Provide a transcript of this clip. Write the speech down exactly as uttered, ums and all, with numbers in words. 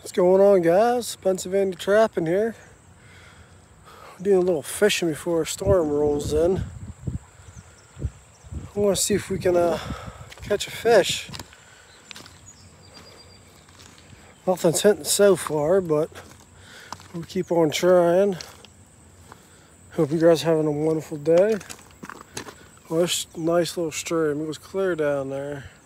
What's going on, guys? Pennsylvania Trapping here. We're doing a little fishing before a storm rolls in. I want to see if we can uh, catch a fish. Nothing's hitting so far, but we'll keep on trying. Hope you guys are having a wonderful day. Well, this nice little stream. It was clear down there.